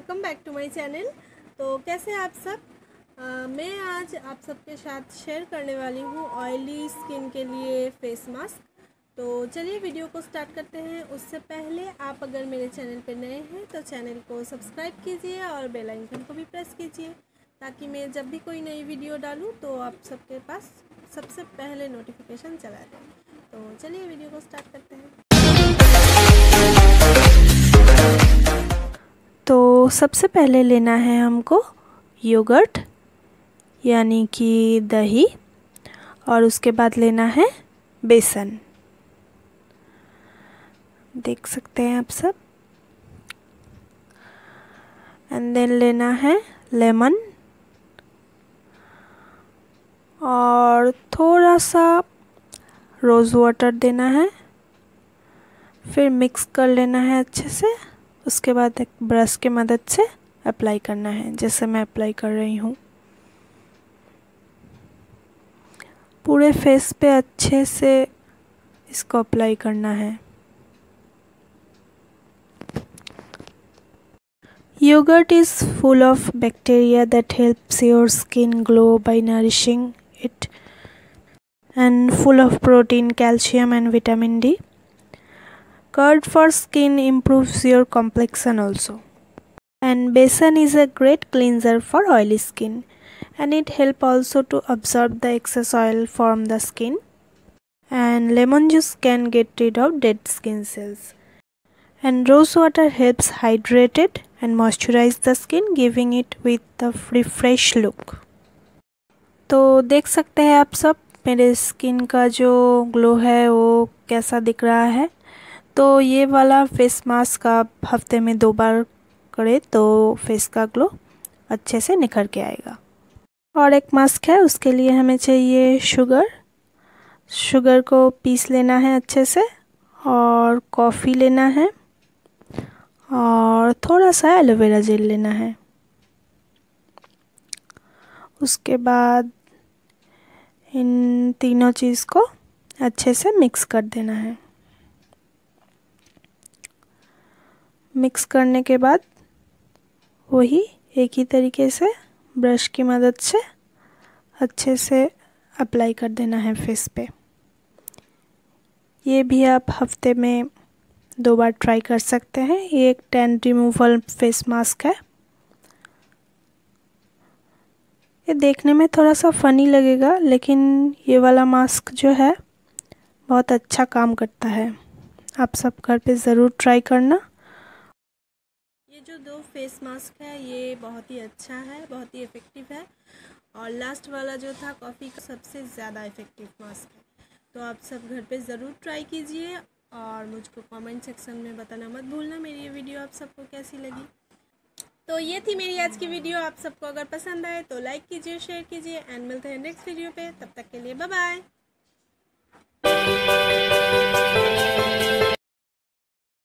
Welcome back to my channel. तो कैसे हैं आप सब। मैं आज आप सबके साथ शेयर करने वाली हूँ ऑयली स्किन के लिए फेस मास्क। तो चलिए वीडियो को स्टार्ट करते हैं। उससे पहले आप अगर मेरे चैनल पर नए हैं तो चैनल को सब्सक्राइब कीजिए और बेल आइकन को भी प्रेस कीजिए, ताकि मैं जब भी कोई नई वीडियो डालूँ तो आप सबके पास सबसे पहले नोटिफिकेशन चला जाए। तो चलिए वीडियो को स्टार्ट करते हैं। तो सबसे पहले लेना है हमको योगर्ट यानी कि दही, और उसके बाद लेना है बेसन। देख सकते हैं आप सब। एंड देन लेना है लेमन और थोड़ा सा रोज़ वाटर देना है। फिर मिक्स कर लेना है अच्छे से। उसके बाद एक ब्रश की मदद से अप्लाई करना है, जैसे मैं अप्लाई कर रही हूँ। पूरे फेस पे अच्छे से इसको अप्लाई करना है। Yogurt is full of bacteria that helps your skin glow by nourishing it, and full of protein, calcium and vitamin D. Curd for skin improves your complexion also. And besan is a great cleanser for oily skin, and it helps also to absorb the excess oil from the skin. And lemon juice can get rid of dead skin cells. And rose water helps hydrate it and moisturize the skin, giving it with a refresh look. तो देख सकते हैं आप सब मेरे skin का जो glow है वो कैसा दिख रहा है। तो ये वाला फेस मास्क आप हफ्ते में 2 बार करें तो फेस का ग्लो अच्छे से निखर के आएगा। और एक मास्क है, उसके लिए हमें चाहिए शुगर को पीस लेना है अच्छे से, और कॉफ़ी लेना है, और थोड़ा सा एलोवेरा जेल लेना है। उसके बाद इन तीनों चीज़ को अच्छे से मिक्स कर देना है। मिक्स करने के बाद वही एक ही तरीके से ब्रश की मदद से अच्छे से अप्लाई कर देना है फेस पे। ये भी आप हफ्ते में 2 बार ट्राई कर सकते हैं। ये एक टैन रिमूवल फेस मास्क है। ये देखने में थोड़ा सा फ़नी लगेगा, लेकिन ये वाला मास्क जो है बहुत अच्छा काम करता है। आप सब घर पे ज़रूर ट्राई करना। ये जो 2 फेस मास्क है ये बहुत ही अच्छा है, बहुत ही इफ़ेक्टिव है। और लास्ट वाला जो था कॉफ़ी का सबसे ज़्यादा इफ़ेक्टिव मास्क है। तो आप सब घर पे ज़रूर ट्राई कीजिए और मुझको कमेंट सेक्शन में बताना मत भूलना मेरी ये वीडियो आप सबको कैसी लगी। तो ये थी मेरी आज की वीडियो। आप सबको अगर पसंद आए तो लाइक कीजिए, शेयर कीजिए, एंड मिलते हैं नेक्स्ट वीडियो पे। तब तक के लिए बाय बाय।